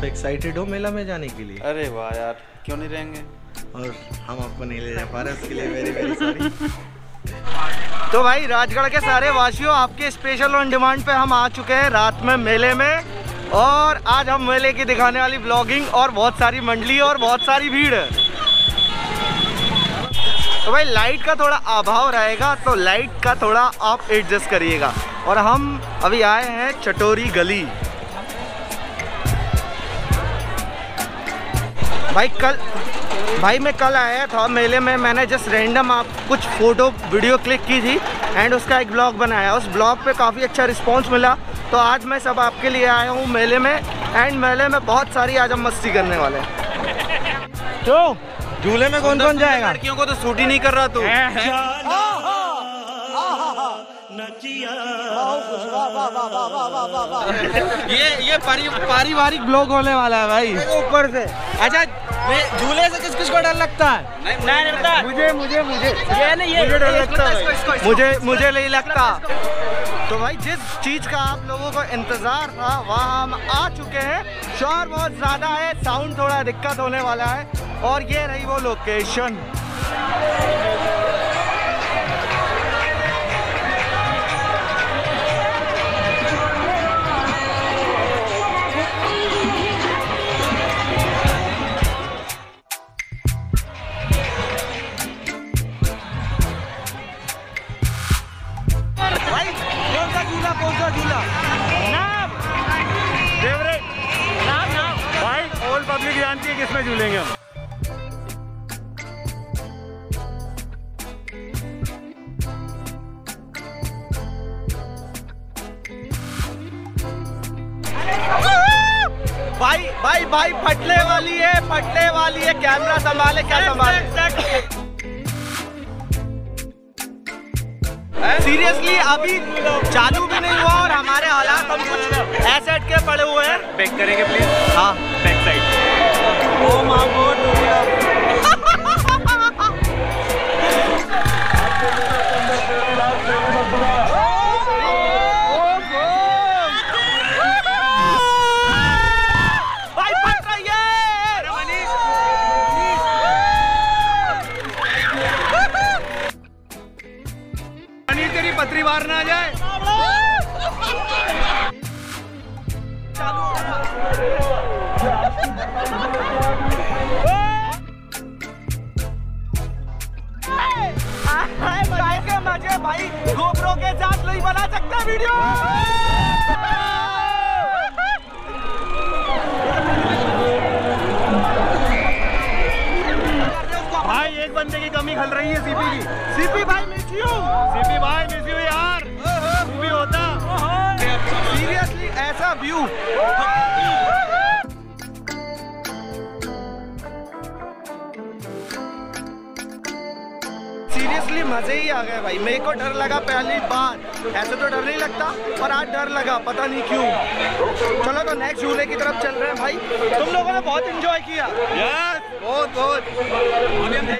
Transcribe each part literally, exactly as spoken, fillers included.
आप एक्साइटेड हो मेला में जाने के लिए? अरे वाह यार, क्यों नहीं रहेंगे। और हम आपको नहीं ले जा पा रहे, उसके लिए वेरी वेरी सॉरी। तो भाई राजगढ़ के सारे वासियों, आपके स्पेशल ऑन डिमांड पे हम आ चुके हैं रात में मेले में। और आज हम मेले की दिखाने वाली ब्लॉगिंग और बहुत सारी मंडली और बहुत सारी भीड़। तो भाई लाइट का थोड़ा अभाव रहेगा, तो लाइट का थोड़ा आप एडजस्ट करिएगा। और हम अभी आए हैं चटोरी गली। भाई कल भाई मैं कल आया था मेले में, मैंने जस्ट रैंडम आप कुछ फ़ोटो वीडियो क्लिक की थी एंड उसका एक ब्लॉग बनाया। उस ब्लॉग पे काफ़ी अच्छा रिस्पांस मिला, तो आज मैं सब आपके लिए आया हूँ मेले में। एंड मेले में बहुत सारी आज हम मस्ती करने वाले हैं। तो झूले में कौन कौन जाएगा? लड़कियों को तो सूट ही नहीं कर रहा तू। ये ये पारिवारिक ब्लॉग होने वाला है भाई ऊपर से। अच्छा, झूले से किस किस को डर लगता है? नहीं नहीं लगता मुझे मुझे मुझे ये नहीं, ये मुझे डर लगता है, इसको, इसको, इसको, मुझे मुझे नहीं लगता। तो भाई जिस चीज़ का आप लोगों को इंतज़ार था वहाँ हम आ चुके हैं। शोर बहुत ज़्यादा है, साउंड थोड़ा दिक्कत होने वाला है। और ये रही वो लोकेशन। कौन सा झूला? नाम फेवरेट नाम नाम भाई ऑल पब्लिक जानती है किसमें झूलेंगे हम। भाई भाई भाई फटने वाली है, फटने वाली है। कैमरा संभाले, क्या संभाले। सीरियसली अभी चालू भी नहीं हुआ और हमारे हालात हम कुछ ऐसे हट के पड़े हुए हैं। बैक करेंगे प्लीज। हाँ back side. Oh my god. तेरी पथरी बाहर ना आ जाए। मजे भाई गोप्रो के साथ नहीं बना सकता वीडियो। भाई एक बंदे की कमी खल रही है सीपी की। सीपी भाई मिस यू। सीपी भाई मिस यू यार। तू भी होता सीरियसली ऐसा व्यू। सीरियसली मजे ही आ गए भाई। मेरे को डर लगा पहली बार, ऐसे तो डर नहीं लगता पर आज डर लगा, पता नहीं क्यों। चलो तो नेक्स्ट झूले की तरफ चल रहे हैं भाई। तुम लोगों ने बहुत एंजॉय किया। यस बहुत बहुत। अभी हम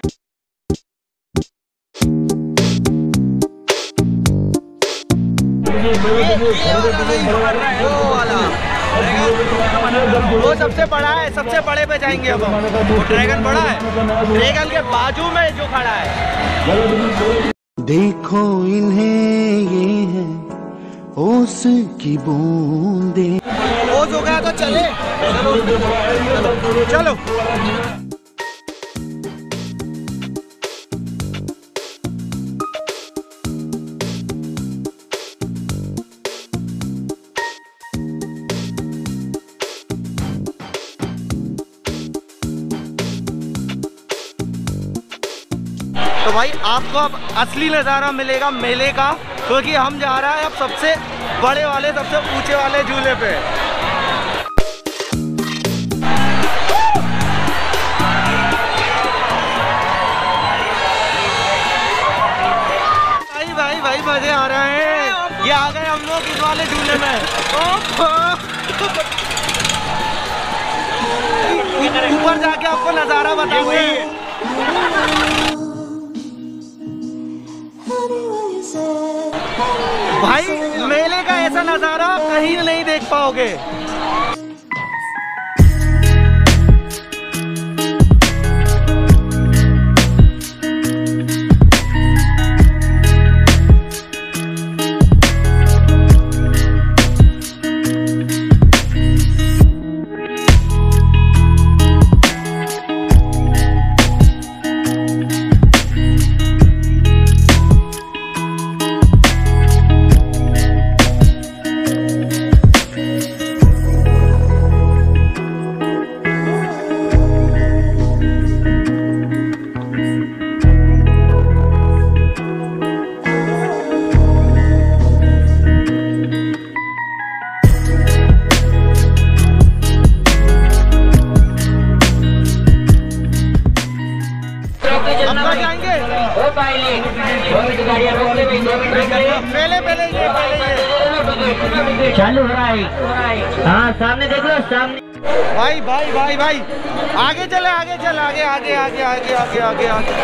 वो वाला वो सबसे बड़ा है, सबसे बड़े पे जाएंगे अब हम। वो ड्रैगन बड़ा है, ड्रैगन के बाजू में जो खड़ा है। देखो इन्हें ये है ओस की बूंदे। ओस हो गया तो चले। चलो तो भाई आपको अब असली नज़ारा मिलेगा मेले का, क्योंकि हम जा रहे हैं अब सबसे बड़े वाले, सबसे ऊंचे वाले झूले पे। भाई भाई भाई मजे आ रहे हैं। ये आ गए हम लोग इस वाले झूले में। ऊपर जाके आपको नज़ारा बताऊंगी। भाई मेले का ऐसा नज़ारा कहीं नहीं देख पाओगे। पहले पहले ये पहले ये चालू हो रहा है। हाँ सामने देख लो सामने। भाई भाई भाई भाई आगे चले आगे चल आगे आगे आगे आगे आगे आगे आगे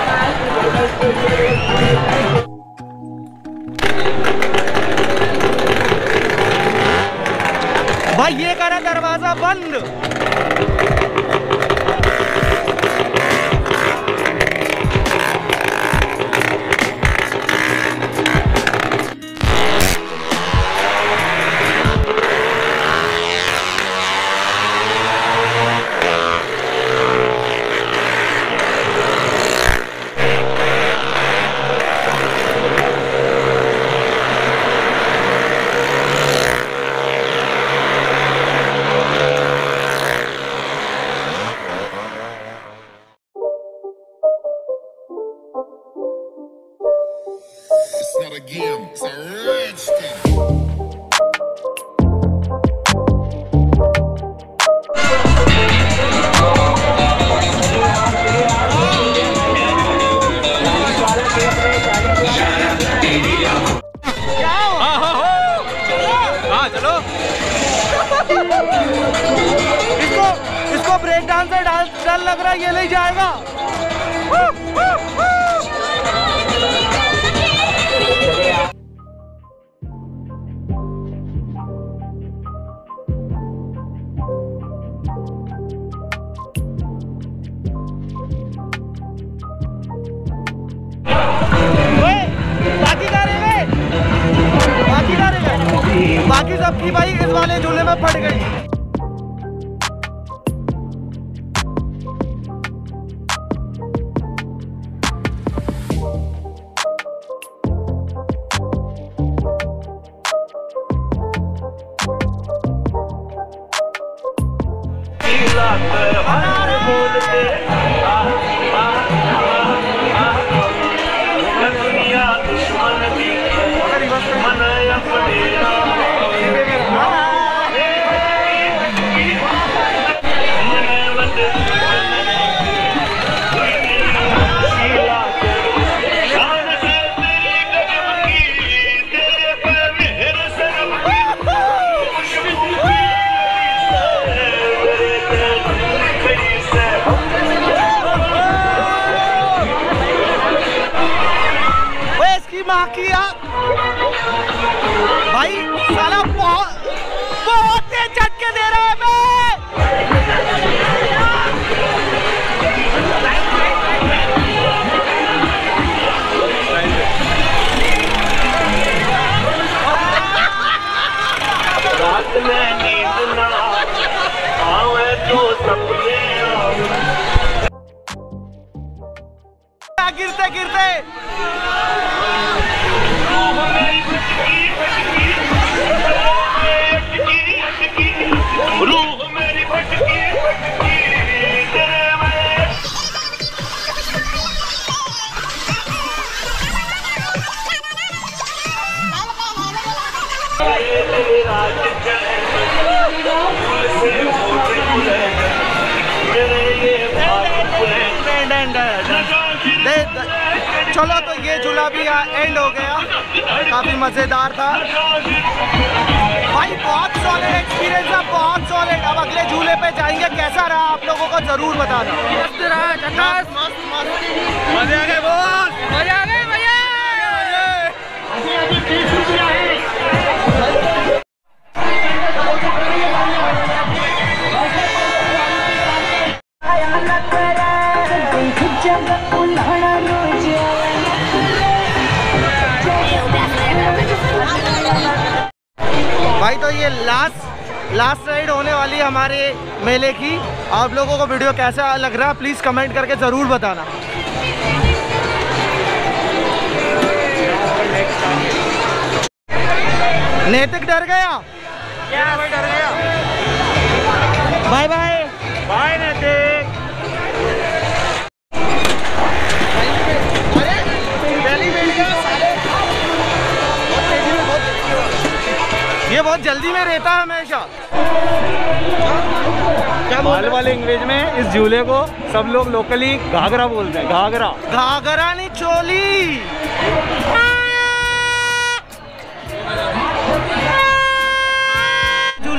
भाई ये करा दरवाजा बंद। Not a game, it's a rich thing. हाँ चलो। इसको इसको ब्रेक डांसर डांस डर लग रहा है, ये नहीं जाएगा। बाकी सबकी भाई इस वाले झूले में पड़ गई। किया भाई साला बहुत बहुत तेज झटके दे रहा है रात में नींद ना आवे तो सपने गिरते गिरते रूह मेरी भटकी चलो तो ये झूला भी एंड हो गया, काफी मजेदार था भाई, बहुत सॉलिड एक्सपीरियंस है, बहुत सॉलिड। अब अगले झूले पे जाएंगे, कैसा रहा आप लोगों को जरूर बताना। मस्त रहा, मस्त मस्त मस्त मजे आ गए बहुत, मजा आ गए भैया। भाई तो ये लास्ट लास्ट राइड होने वाली है हमारे मेले की। आप लोगों को वीडियो कैसा लग रहा है प्लीज़ कमेंट करके ज़रूर बताना। नैतिक डर गया, क्या भाई डर गया? बाय बाय बाय नैतिक। ये बहुत जल्दी में रहता है हमेशा। क्या माल वाले इंग्लिश में इस झूले को सब लोग लोकली घाघरा बोलते हैं, घाघरा। घाघरा नहीं चोली।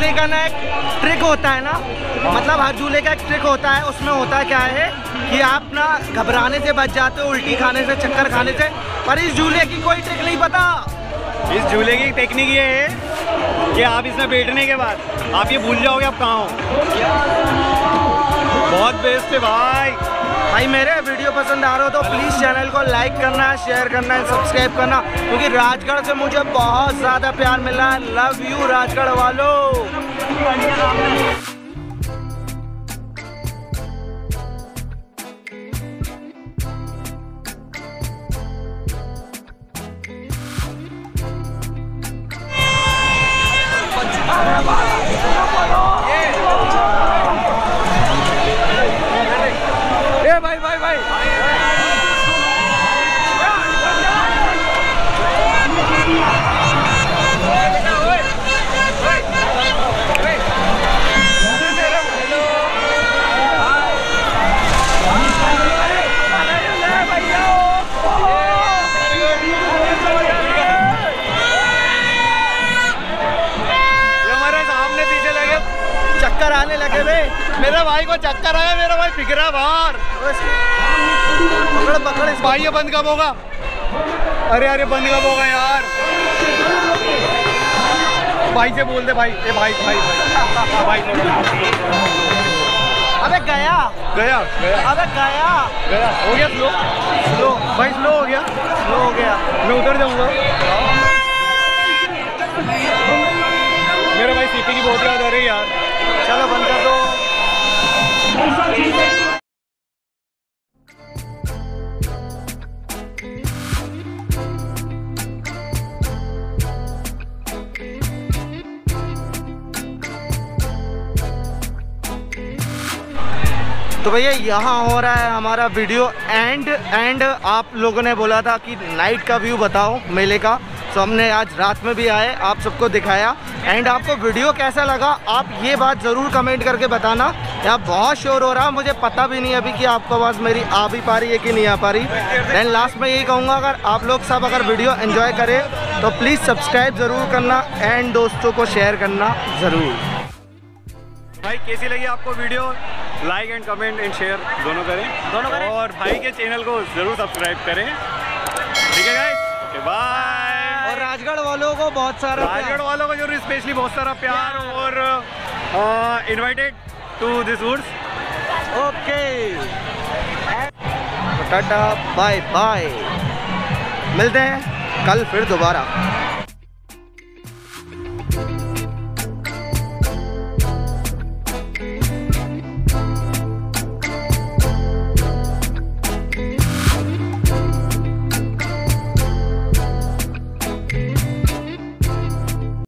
झूले का ना एक ट्रिक होता है ना, मतलब हर झूले का एक ट्रिक होता है। उसमें होता क्या है कि आप ना घबराने से बच जाते हो, उल्टी खाने से, चक्कर खाने से। पर इस झूले की कोई ट्रिक नहीं पता। इस झूले की टेक्निक ये है कि आप इसमें बैठने के बाद आप ये भूल जाओगे आप कहाँ हो। बहुत बेस्ट है भाई। भाई मेरे वीडियो पसंद आ रहा हो तो प्लीज़ चैनल को लाइक करना, शेयर करना, सब्सक्राइब करना, क्योंकि राजगढ़ से मुझे बहुत ज़्यादा प्यार मिला। लव यू राजगढ़ वालों। भाई भाई भाई चक्कर आने लगे बे। मेरे भाई को चक्कर आया, मेरा भाई फिक रहा बाहर। पकड़ पकड़ इस भाई ये बंद कब होगा? अरे अरे बंद कब होगा यार? भाई से बोल दे भाई। ए भाई भाई भाई भाई अबे गया गया गया अबे गया गया हो गया स्लो स्लो भाई स्लो हो गया स्लो हो गया। मैं उतर जाऊंगा। मेरा भाई सीपी की बहुत याद आ रही है यार। चलो बंद कर दो। तो भैया यहाँ हो रहा है हमारा वीडियो एंड एंड आप लोगों ने बोला था कि नाइट का व्यू बताओ मेले का, तो हमने आज रात में भी आए, आप सबको दिखाया। एंड आपको वीडियो कैसा लगा आप ये बात ज़रूर कमेंट करके बताना। यहाँ बहुत शोर हो रहा है, मुझे पता भी नहीं अभी कि आपको आवाज़ मेरी आ भी पा रही है कि नहीं आ पा रही। देन लास्ट में यही कहूँगा, अगर आप लोग सब अगर वीडियो एंजॉय करें तो प्लीज़ सब्सक्राइब ज़रूर करना एंड दोस्तों को शेयर करना ज़रूर। भाई कैसी लगी आपको video? Like and comment and share दोनों करें दोनों करें और भाई के चैनल को ज़रूर सब्सक्राइब करें। ठीक है गाइस, ओके बाय। और राजगढ़ वालों को बहुत सारा राजगढ़ वालों को जरूर स्पेशली बहुत सारा प्यार और invited to this woods. Okay tata bye bye, मिलते हैं कल फिर दोबारा।